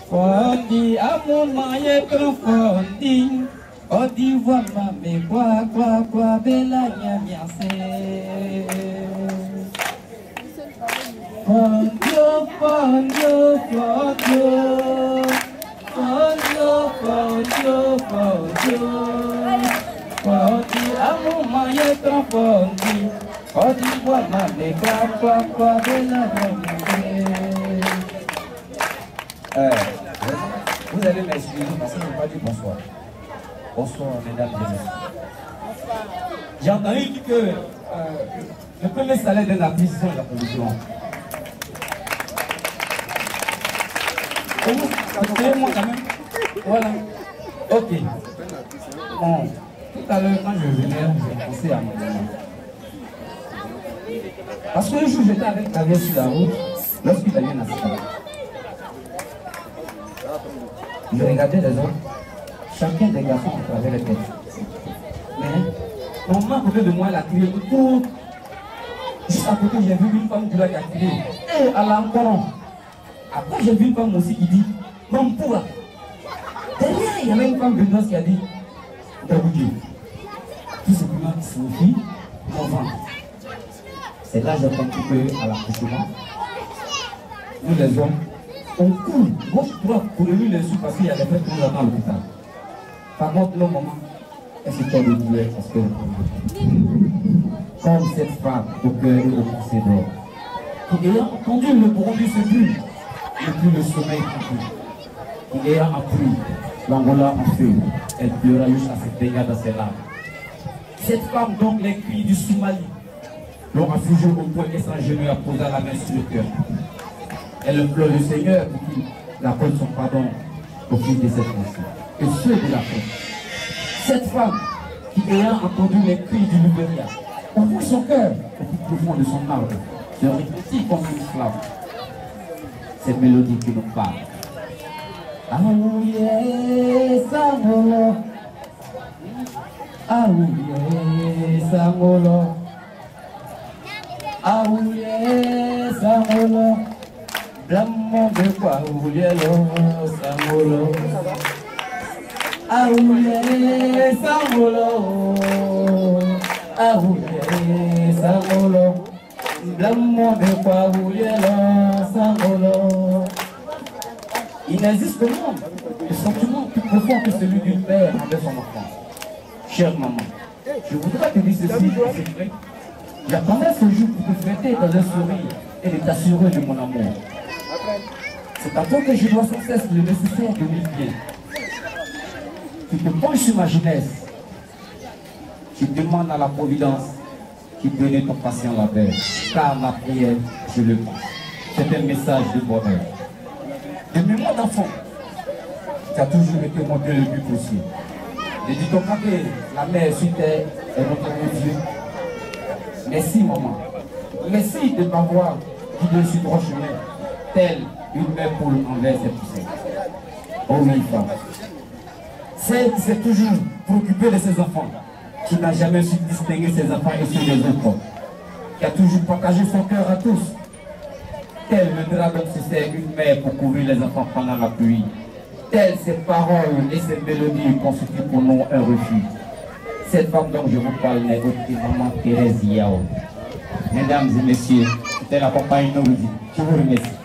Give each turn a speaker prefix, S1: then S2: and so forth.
S1: Fondi, à mon maillot fondi. On dit voilà, mais quoi, bella miasse. Fondio, fondi, à mon maillot fondi. On dit voilà, mais quoi, bella miasse. Vous allez m'excuser parce que je n'ai pas dit bonsoir. Bonsoir, mesdames et messieurs. J'ai entendu dire que le premier salaire d'un artiste, c'est la production. Vous moi quand même. Voilà. Ok. Bon, tout à l'heure, quand je venais, j'ai pensé à mon moment. Parce que le jour où j'étais avec la vieille sur la route, lorsqu'il a eu un accident, je regardais les autres. Chacun des garçons à travers les têtes. Mais, mon maman à côté de moi, elle a crié tout. Juste à côté, j'ai vu une femme qui a crié. Et à l'encoron. Après, j'ai vu une femme aussi qui dit, non, pourra. Derrière, il y avait une femme de qui a dit, Daboudi. Tout simplement qui signifie mon ventre. C'est là que j'ai compris qu'à l'accouchement, nous les hommes, on court, gauche, droite, pour lui les sous parce qu'il y a des frères qui nous attendent à l'hôpital. Par contre, le moment, elle se tourne de douleur parce que, comme cette femme au cœur et au pensée d'or, qui ayant entendu le bruit se pue, et puis le sommeil compris, qui ayant appris l'Angola en feu, elle pleura jusqu'à se baigner dans ses larmes. Cette femme, donc, les cris du Somalie, l'ont affligé au point et sans genou à poser la main sur le cœur. Elle implore le Seigneur pour qu'il accorde son pardon au fil de cette nation. Et ceux de la paix. Cette femme qui ayant entendu les cris du Libéria, ouvre son cœur au plus profond de son arbre, se réfléchit comme une flamme. Cette mélodie qui nous parle. Aouye Samolo, Aouye Samolo, Aouye Samolo, Blammo de quoi Aouye Samolo. Aouye Samolo, Aouye Samolo, Blammo de quoi Aouye Samolo. Il n'existe pas de sentiment plus profond que celui d'une mère envers son enfant. Chère maman, je voudrais te dire ceci, c'est vrai. J'attendais ce jour pour te fêter dans un sourire et de t'assurer de mon amour. C'est à toi que je dois sans cesse le nécessaire de mes biens. Tu te penches sur ma jeunesse. Tu demandes à la providence qui donnait ton patient la paix. Car ma prière, je le pense. C'est un message de bonheur. De mémoire d'enfant, tu as toujours été mon Dieu le plus possible. Ne dis-t-on pas que la mère sur terre est notre Dieu. Merci maman. Merci de m'avoir guidé sur droit chemin, telle une mère poule envers ses poussins. Oh oui, femme. Celle qui s'est toujours préoccupée de ses enfants, qui n'a jamais su distinguer ses enfants et ceux des autres, qui a toujours partagé son cœur à tous. Tel le drap dont se sert une mère pour couvrir les enfants pendant la pluie. Telles ces paroles et ces mélodies constituent pour nous un refuge. Cette femme dont je vous parle n'est autre que maman Thérèse Yao. Mesdames et messieurs, c'était la compagnie Nourudi. Je vous remercie.